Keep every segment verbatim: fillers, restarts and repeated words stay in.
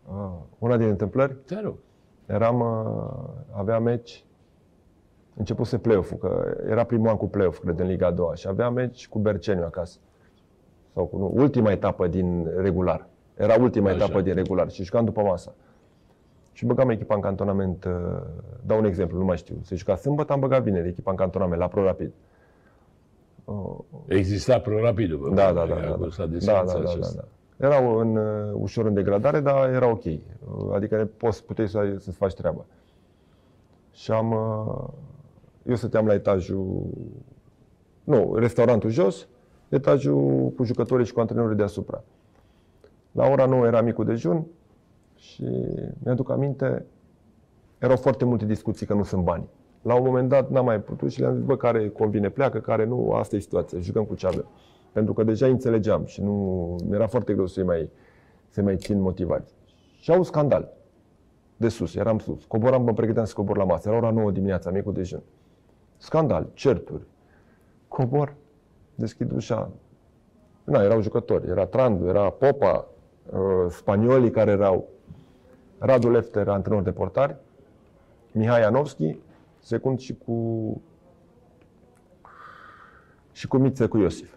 Ah, una din întâmplări? Te rog. Eram, avea meci, începuse play-off-ul, că era primul an cu play-off, cred, în Liga a doua, și avea meci cu Berceniu acasă. Sau cu, nu, ultima etapă din regular. Era ultima Așa. etapă din regular și jucam după masa. Și băgam echipa în cantonament, dau un exemplu, nu mai știu, se juca sâmbătă, am băgat vineri echipa în cantonament, la Pro Rapid. Exista Pro Rapid-ul? Da, da, da. Da, da, da, da, da, da. Erau în, ușor în degradare, dar era ok. Adică poți, puteai să, să-ți faci treaba. Și am... Eu stăteam la etajul... Nu, restaurantul jos, etajul cu jucătorii și cu antrenorii deasupra. La ora nouă era micul dejun și mi-aduc aminte, erau foarte multe discuții că nu sunt bani. La un moment dat n-am mai putut și le-am zis, bă, care convine pleacă, care nu, asta e situația, jucăm cu ce avem. Pentru că deja înțelegeam și nu mi-era foarte greu să-i mai, să mai țin motivați. Și au scandal. De sus, eram sus. Coboram, mă pregăteam să cobor la masă. Era ora nouă dimineața, micul dejun. Scandal, certuri. Cobor, deschid ușa. Na, erau jucători. Era Trandu, era Popa, uh, spaniolii care erau. Radu Lefter, antrenor de portari. Mihai Ianovski, secund și cu și cu Miță, cu Iosif.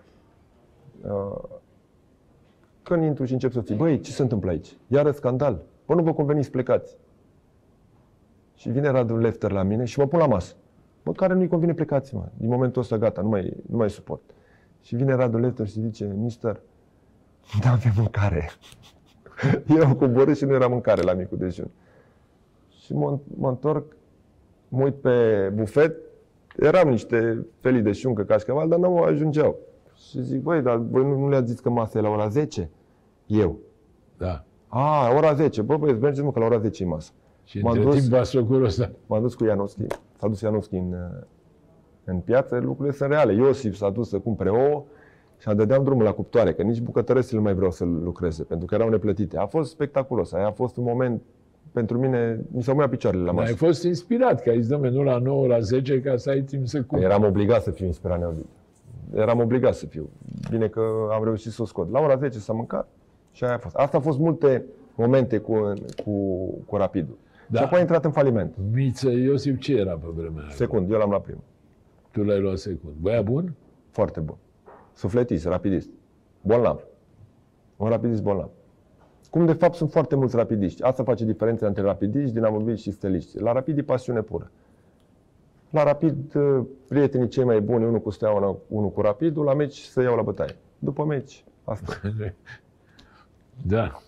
Când intru și încep să ții, băi, ce se întâmplă aici? Iară scandal. Bă, nu vă conveni să plecați. Și vine Radu Lefter la mine și mă pun la masă. Bă, care nu-i convine, plecați, mă. Din momentul ăsta, gata, nu mai, nu mai suport. Și vine Radu Lefter și zice, mister, nu avem mâncare. Eu am coborât și nu era mâncare la micul dejun. Și mă, mă întorc, mă uit pe bufet, eram niște felii de șuncă, cașcaval, dar nu ajungeau. Și zic, băi, dar voi nu, nu le-ați zis că masa e la ora zece? Eu. Da. A, ora zece. Bă, băi, mergeți mă că la ora zece e masă. Și între dus, timp basocurul ăsta. M-am dus cu Ianovski. S-a dus Ianovski în, în piață, lucrurile sunt reale. Iosif s-a dus să cumpere ouă și dădeam drumul la cuptoare, că nici bucătăresile nu mai vreau să lucreze, pentru că erau neplătite. A fost spectaculos. Aia a fost un moment, pentru mine, mi s-au muiat picioarele la masă. Ai fost inspirat, că ai zis, dom'le, nu la nouă, la zece, ca să ai timp să cumperi. Eram obligat să fiu inspirat neaudit. Eram obligat să fiu. Bine că am reușit să o scot. La ora zece s-a mâncat și aia a fost. Asta a fost multe momente cu, cu, cu Rapidul. Da. Și apoi a intrat în faliment. Miță Iosif ce era pe vremea aia? Secund, eu l-am luat primul. Tu l-ai luat secund. Băia bun? Foarte bun. Sufletist, rapidist. Bolnav. Un rapidist bolnav. Cum de fapt sunt foarte mulți rapidiști. Asta face diferența între rapidiști, dinamobiliști și steliști. La Rapid e pasiune pură. La Rapid, prietenii cei mai buni, unul cu Steaua, unul cu Rapidul, la meci să iau la bătaie. După meci, asta. Da.